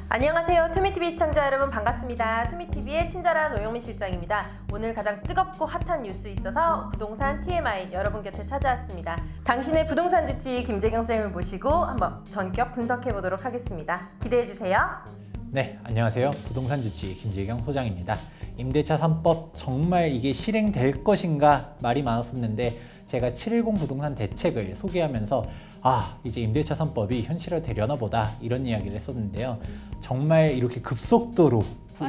안녕하세요. 투미TV 시청자 여러분 반갑습니다. 투미TV의 친절한 오영민 실장입니다. 오늘 가장 뜨겁고 핫한 뉴스 있어서 부동산 TMI 여러분 곁에 찾아왔습니다. 당신의 부동산 주치 김재경 소장님을 모시고 한번 전격 분석해 보도록 하겠습니다. 기대해 주세요. 네, 안녕하세요. 부동산 주치 김재경 소장입니다. 임대차 3법 정말 이게 실행될 것인가 말이 많았었는데 제가 710 부동산 대책을 소개하면서 이제 임대차 3법이 현실화되려나 보다 이런 이야기를 했었는데요. 정말 이렇게 급속도로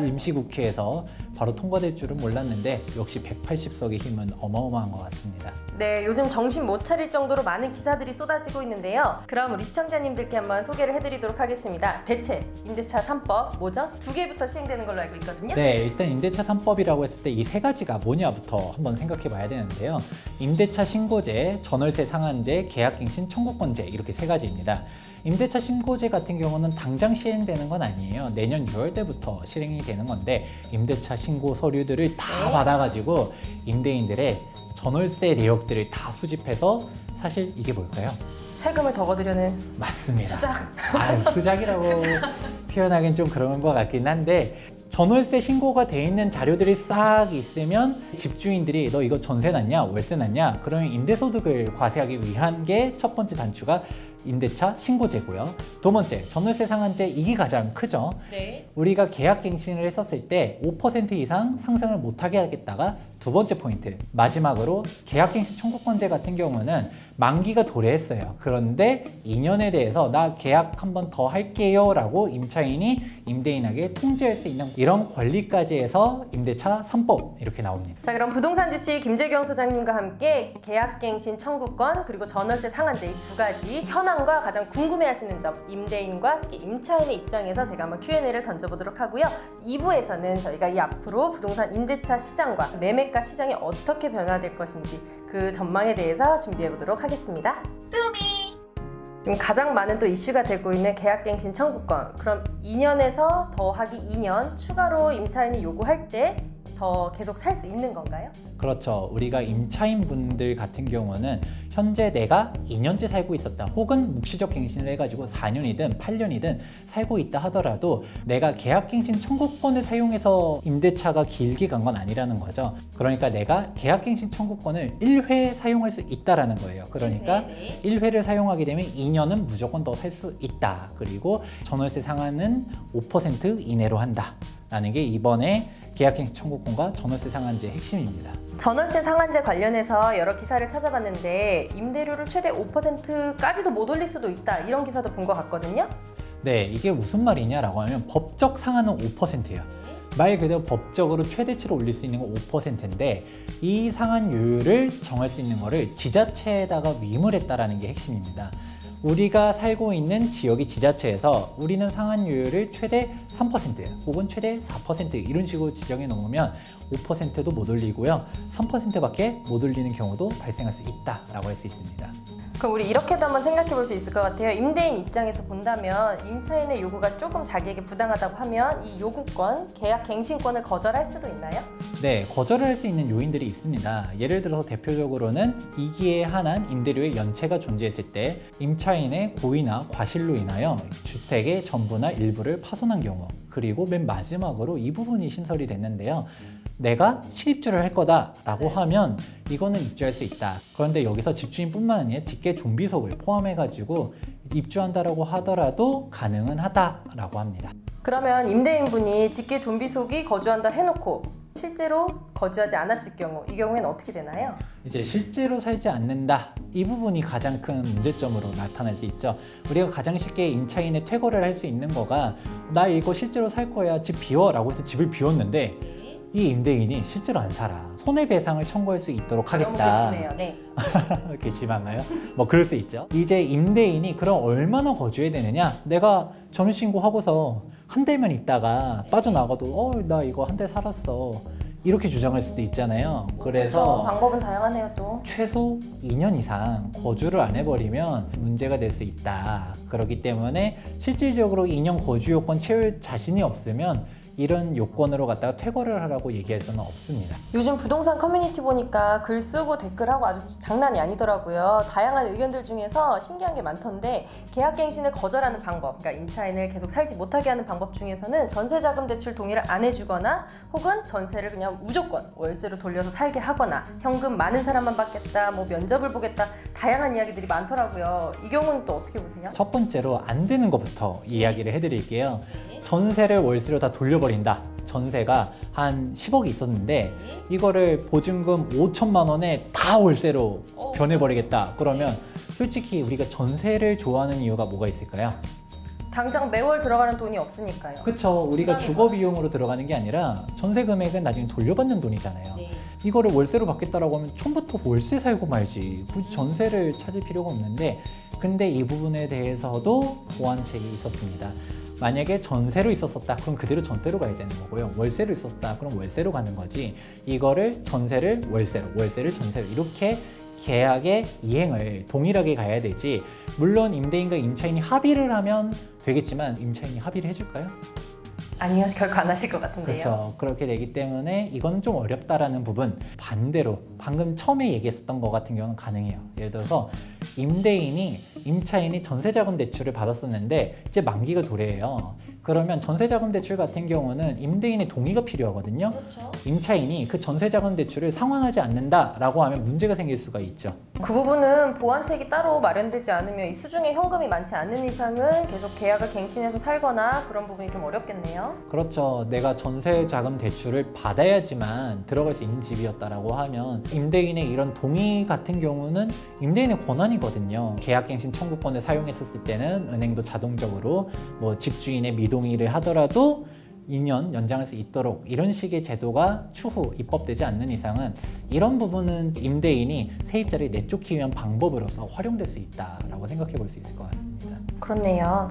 임시국회에서 바로 통과될 줄은 몰랐는데 역시 180석의 힘은 어마어마한 것 같습니다. 네, 요즘 정신 못 차릴 정도로 많은 기사들이 쏟아지고 있는데요. 그럼 우리 시청자님들께 한번 소개를 해드리도록 하겠습니다. 대책, 임대차 3법 뭐죠? 2개부터 시행되는 걸로 알고 있거든요. 네, 일단 임대차 3법이라고 했을 때 이 세 가지가 뭐냐부터 한번 생각해 봐야 되는데요. 임대차 신고제, 전월세 상한제, 계약갱신 청구권제 이렇게 세 가지입니다. 임대차 신고제 같은 경우는 당장 시행되는 건 아니에요. 내년 6월 때부터 실행이 되는 건데 임대차 신고 서류들을 다 받아가지고 임대인들의 전월세 내역들을 다 수집해서 사실 이게 뭘까요? 세금을 더 거두려는 맞습니다. 수작. 수작이라고 표현하기는 좀 그런 것 같긴 한데 전월세 신고가 돼 있는 자료들이 싹 있으면 집주인들이 너 이거 전세 났냐 월세 났냐 그러면 임대소득을 과세하기 위한 게 첫 번째 단추가 임대차 신고제고요. 두 번째, 전월세 상한제 이게 가장 크죠. 네. 우리가 계약갱신을 했었을 때 5% 이상 상승을 못하게 하겠다가 두 번째 포인트, 마지막으로 계약갱신 청구권제 같은 경우는 만기가 도래했어요. 그런데 2년에 대해서 나 계약 한 번 더 할게요 라고 임차인이 임대인에게 통지할 수 있는 이런 권리까지 해서 임대차 3법 이렇게 나옵니다. 자, 그럼 부동산 주치 김재경 소장님과 함께 계약갱신 청구권 그리고 전월세 상한제 이 두 가지 현황과 가장 궁금해하시는 점 임대인과 임차인의 입장에서 제가 한번 Q&A를 던져보도록 하고요. 2부에서는 저희가 이 앞으로 부동산 임대차 시장과 매매가 시장이 어떻게 변화될 것인지 그 전망에 대해서 준비해보도록 하겠습니다. 지금 가장 많은 또 이슈가 되고 있는 계약갱신 청구권. 그럼 2년에서 더하기 2년 추가로 임차인이 요구할 때 더 계속 살 수 있는 건가요? 그렇죠. 우리가 임차인 분들 같은 경우는 현재 내가 2년째 살고 있었다 혹은 묵시적 갱신을 해가지고 4년이든 8년이든 살고 있다 하더라도 내가 계약갱신 청구권을 사용해서 임대차가 길게 간 건 아니라는 거죠. 그러니까 내가 계약갱신 청구권을 1회 사용할 수 있다라는 거예요. 그러니까 1회를 사용하게 되면 2년은 무조건 더 살 수 있다. 그리고 전월세 상한은 5% 이내로 한다 라는 게 이번에 계약갱신 청구권과 전월세 상한제의 핵심입니다. 전월세 상한제 관련해서 여러 기사를 찾아봤는데 임대료를 최대 5%까지도 못 올릴 수도 있다 이런 기사도 본 것 같거든요. 네, 이게 무슨 말이냐라고 하면 법적 상한은 5%예요. 말 그대로 법적으로 최대치로 올릴 수 있는 건 5%인데 이 상한율을 정할 수 있는 거를 지자체에다가 위임했다라는 게 핵심입니다. 우리가 살고 있는 지역이 지자체에서 우리는 상한율을 최대 3% 혹은 최대 4% 이런 식으로 지정해 놓으면 5%도 못 올리고요. 3%밖에 못 올리는 경우도 발생할 수 있다라고 할 수 있습니다. 그럼 우리 이렇게도 한번 생각해 볼 수 있을 것 같아요. 임대인 입장에서 본다면 임차인의 요구가 조금 자기에게 부당하다고 하면 이 요구권, 계약갱신권을 거절할 수도 있나요? 네, 거절을 할 수 있는 요인들이 있습니다. 예를 들어서 대표적으로는 이기에 한한 임대료의 연체가 존재했을 때 임차인의 고의나 과실로 인하여 주택의 전부나 일부를 파손한 경우, 그리고 맨 마지막으로 이 부분이 신설이 됐는데요. 내가 실입주를 할 거다라고 하면 이거는 입주할 수 있다. 그런데 여기서 집주인뿐만 아니라 직계 좀비속을 포함해가지고 입주한다라고 하더라도 가능은 하다라고 합니다. 그러면 임대인분이 직계 좀비속이 거주한다 해놓고 실제로 거주하지 않았을 경우 이 경우에는 어떻게 되나요? 이제 실제로 살지 않는다 이 부분이 가장 큰 문제점으로 나타날 수 있죠. 우리가 가장 쉽게 임차인의 퇴거를 할 수 있는 거가 나 이거 실제로 살 거야 집 비워 라고 해서 집을 비웠는데 이 임대인이 실제로 안 살아. 손해배상을 청구할 수 있도록 하겠다. 너무 괘씸해요. 네. 괘씸한가요? 뭐 그럴 수 있죠. 이제 임대인이 그럼 얼마나 거주해야 되느냐? 내가 전입신고하고서 한 달만 있다가 빠져나가도 나 이거 한 달 살았어. 이렇게 주장할 수도 있잖아요. 그래서 방법은 다양하네요 또. 최소 2년 이상 거주를 안 해버리면 문제가 될 수 있다. 그렇기 때문에 실질적으로 2년 거주 요건 채울 자신이 없으면 이런 요건으로 갖다가 퇴거를 하라고 얘기할 수는 없습니다. 요즘 부동산 커뮤니티 보니까 글 쓰고 댓글하고 아주 장난이 아니더라고요. 다양한 의견들 중에서 신기한 게 많던데 계약갱신을 거절하는 방법, 그러니까 임차인을 계속 살지 못하게 하는 방법 중에서는 전세자금 대출 동의를 안 해주거나 혹은 전세를 그냥 무조건 월세로 돌려서 살게 하거나 현금 많은 사람만 받겠다, 뭐 면접을 보겠다, 다양한 이야기들이 많더라고요. 이 경우는 또 어떻게 보세요? 첫 번째로 안 되는 것부터 이야기를 해드릴게요. 전세를 월세로 다 돌려버린다. 전세가 한 10억이 있었는데 이거를 보증금 5천만 원에 다 월세로 변해버리겠다. 그러면 솔직히 우리가 전세를 좋아하는 이유가 뭐가 있을까요? 당장 매월 들어가는 돈이 없으니까요. 그쵸. 우리가 주거 비용으로 들어가는 게 아니라 전세 금액은 나중에 돌려받는 돈이잖아요. 이거를 월세로 받겠다라고 하면 처음부터 월세 살고 말지. 굳이 전세를 찾을 필요가 없는데, 근데 이 부분에 대해서도 보완책이 있었습니다. 만약에 전세로 있었었다, 그럼 그대로 전세로 가야 되는 거고요. 월세로 있었다, 그럼 월세로 가는 거지. 이거를 전세를 월세로, 월세를 전세로 이렇게 계약의 이행을 동일하게 가야 되지. 물론 임대인과 임차인이 합의를 하면 되겠지만 임차인이 합의를 해줄까요? 아니요, 결코 안 하실 것 같은데요. 그렇죠. 그렇게 되기 때문에 이건 좀 어렵다라는 부분. 반대로 방금 처음에 얘기했었던 것 같은 경우는 가능해요. 예를 들어서 임대인이 임차인이 전세자금 대출을 받았었는데 이제 만기가 도래해요. 그러면 전세자금 대출 같은 경우는 임대인의 동의가 필요하거든요. 그렇죠. 임차인이 그 전세자금 대출을 상환하지 않는다라고 하면 문제가 생길 수가 있죠. 그 부분은 보완책이 따로 마련되지 않으면 이 수중에 현금이 많지 않는 이상은 계속 계약을 갱신해서 살거나 그런 부분이 좀 어렵겠네요. 그렇죠. 내가 전세자금 대출을 받아야지만 들어갈 수 있는 집이었다라고 하면 임대인의 이런 동의 같은 경우는 임대인의 권한이거든요. 계약갱신 청구권을 사용했었을 때는 은행도 자동적으로 뭐 집주인의 미동의를 하더라도 2년 연장할 수 있도록 이런 식의 제도가 추후 입법되지 않는 이상은 이런 부분은 임대인이 세입자를 내쫓기 위한 방법으로서 활용될 수 있다라고 생각해 볼 수 있을 것 같습니다. 그렇네요.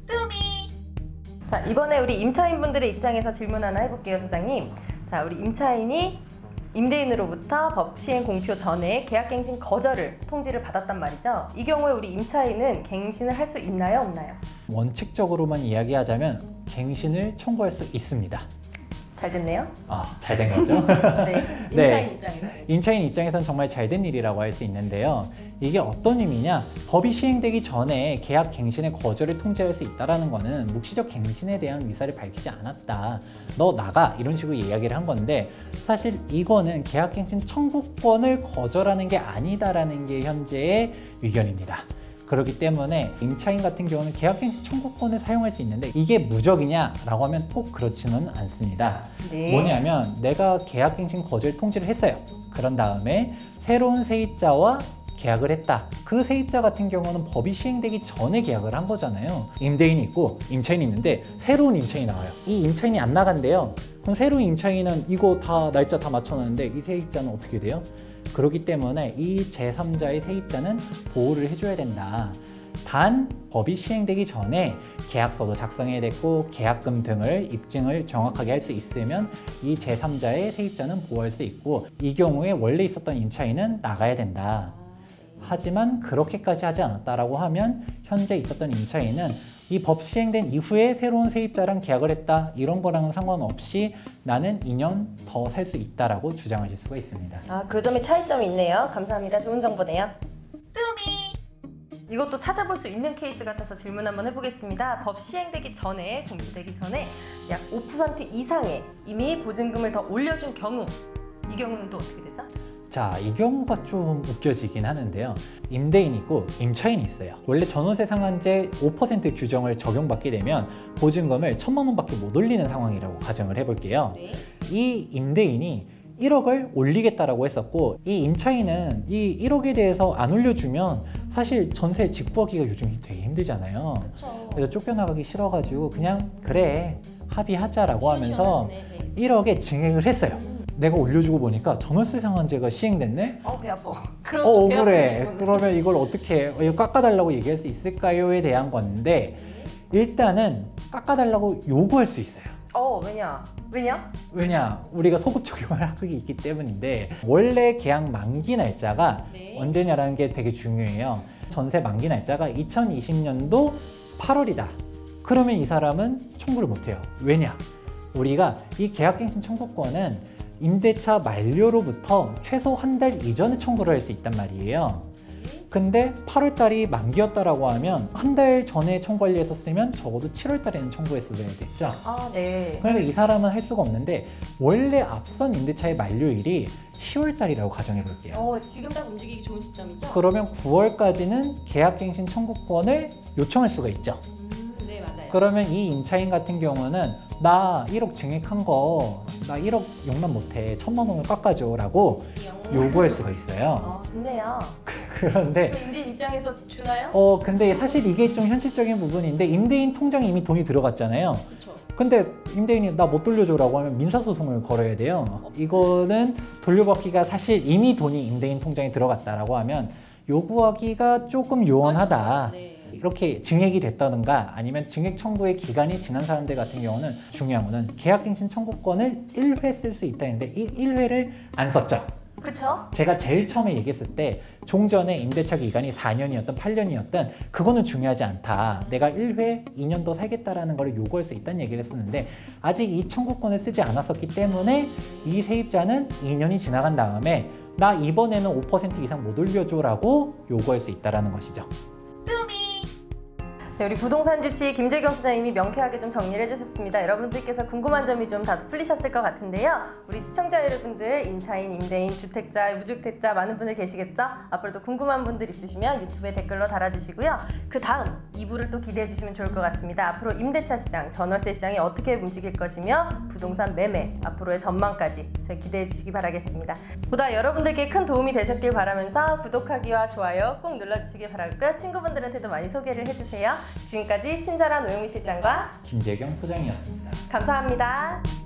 자, 이번에 우리 임차인분들의 입장에서 질문 하나 해볼게요, 소장님. 자, 우리 임차인이 임대인으로부터 법 시행 공표 전에 계약갱신 거절을 통지를 받았단 말이죠. 이 경우에 우리 임차인은 갱신을 할 수 있나요, 없나요? 원칙적으로만 이야기하자면 갱신을 청구할 수 있습니다. 잘 됐네요. 잘 된 거죠? 네, 임차인 입장에서는. 임차인 입장에서는 정말 잘 된 일이라고 할 수 있는데요. 이게 어떤 의미냐? 법이 시행되기 전에 계약 갱신의 거절을 통지할 수 있다는 거는 묵시적 갱신에 대한 의사를 밝히지 않았다. 너 나가! 이런 식으로 이야기를 한 건데 사실 이거는 계약 갱신 청구권을 거절하는 게 아니다라는 게 현재의 의견입니다. 그렇기 때문에 임차인 같은 경우는 계약갱신 청구권을 사용할 수 있는데 이게 무적이냐라고 하면 꼭 그렇지는 않습니다. 네. 뭐냐면 내가 계약갱신 거절 통지를 했어요. 그런 다음에 새로운 세입자와 계약을 했다. 그 세입자 같은 경우는 법이 시행되기 전에 계약을 한 거잖아요. 임대인이 있고 임차인이 있는데 새로운 임차인이 나와요. 이 임차인이 안 나간대요. 그럼 새로운 임차인은 이거 다 날짜 다 맞춰놨는데 이 세입자는 어떻게 돼요? 그렇기 때문에 이 제3자의 세입자는 보호를 해줘야 된다. 단 법이 시행되기 전에 계약서도 작성해야 됐고 계약금 등을 입증을 정확하게 할 수 있으면 이 제3자의 세입자는 보호할 수 있고 이 경우에 원래 있었던 임차인은 나가야 된다. 하지만 그렇게까지 하지 않았다라고 하면 현재 있었던 임차인은 이 법 시행된 이후에 새로운 세입자랑 계약을 했다. 이런 거랑은 상관없이 나는 2년 더 살 수 있다라고 주장하실 수가 있습니다. 그 점에 차이점이 있네요. 감사합니다. 좋은 정보네요. 이것도 찾아볼 수 있는 케이스 같아서 질문 한번 해보겠습니다. 법 시행되기 전에, 공시되기 전에 약 5% 이상의 이미 보증금을 더 올려준 경우, 이 경우는 또 어떻게 되죠? 자, 이 경우가 좀 웃겨지긴 하는데요. 임대인이 있고 임차인이 있어요. 원래 전월세 상한제 5% 규정을 적용받게 되면 보증금을 1,000만 원밖에 못 올리는 상황이라고 가정을 해볼게요. 네. 이 임대인이 1억을 올리겠다라고 했었고 이 임차인은 이 1억에 대해서 안 올려주면 사실 전세 직구하기가 요즘 되게 힘들잖아요. 그쵸. 그래서 쫓겨나가기 싫어가지고 그냥 그래 합의하자라고 하면서 1억에 증액을 했어요. 내가 올려주고 보니까 전월세 상한제가 시행됐네? 배 아파. 억울해. 그러면 이걸 어떻게 이거 깎아달라고 얘기할 수 있을까요?에 대한 건데 일단은 깎아달라고 요구할 수 있어요. 왜냐? 우리가 소급 적용을 하고 있기 때문인데 원래 계약 만기 날짜가 언제냐라는 게 되게 중요해요. 전세 만기 날짜가 2020년도 8월이다. 그러면 이 사람은 청구를 못해요. 왜냐? 우리가 이 계약갱신 청구권은 임대차 만료로부터 최소 한 달 이전에 청구를 할 수 있단 말이에요. 근데 8월 달이 만기였다라고 하면 한 달 전에 청구하려 했었으면 적어도 7월 달에는 청구했어야 됐죠. 아, 네. 그러니까 이 사람은 할 수가 없는데 원래 앞선 임대차의 만료일이 10월 달이라고 가정해 볼게요. 지금 딱 움직이기 좋은 시점이죠? 그러면 9월까지는 계약갱신 청구권을 요청할 수가 있죠. 네, 맞아요. 그러면 이 임차인 같은 경우는 나 1억 증액한 거 나 1억 용납 못해 1,000만 원을 깎아줘 라고 요구할 수가 있어요. 좋네요. 그런데 임대인 입장에서 주나요? 근데 사실 이게 좀 현실적인 부분인데 임대인 통장에 이미 돈이 들어갔잖아요. 그렇죠. 근데 임대인이 나 못 돌려줘라고 하면 민사소송을 걸어야 돼요. 이거는 돌려받기가 사실 이미 돈이 임대인 통장에 들어갔다라고 하면 요구하기가 조금 요원하다. 네. 이렇게 증액이 됐다든가 아니면 증액 청구의 기간이 지난 사람들 같은 경우는 중요한 거는 계약갱신 청구권을 1회 쓸 수 있다 했는데 1회를 안 썼죠. 그렇죠? 제가 제일 처음에 얘기했을 때 종전에 임대차 기간이 4년이었던 8년이었던 그거는 중요하지 않다. 내가 1회 2년 더 살겠다라는 걸 요구할 수 있다는 얘기를 했었는데 아직 이 청구권을 쓰지 않았었기 때문에 이 세입자는 2년이 지나간 다음에 나 이번에는 5% 이상 못 올려줘라고 요구할 수 있다는 것이죠. 네, 우리 부동산 주치 김재경 소장님이 명쾌하게 좀 정리를 해주셨습니다. 여러분들께서 궁금한 점이 좀 다소 풀리셨을 것 같은데요. 우리 시청자 여러분들 임차인, 임대인, 주택자, 무주택자 많은 분들 계시겠죠? 앞으로도 궁금한 분들 있으시면 유튜브에 댓글로 달아주시고요. 그 다음 2부를 또 기대해 주시면 좋을 것 같습니다. 앞으로 임대차 시장, 전월세 시장이 어떻게 움직일 것이며 부동산 매매, 앞으로의 전망까지 저희 기대해 주시기 바라겠습니다. 보다 여러분들께 큰 도움이 되셨길 바라면서 구독하기와 좋아요 꼭 눌러주시기 바라고요. 친구분들한테도 많이 소개를 해주세요. 지금까지 친절한 오영미 실장과 김재경 소장이었습니다. 감사합니다.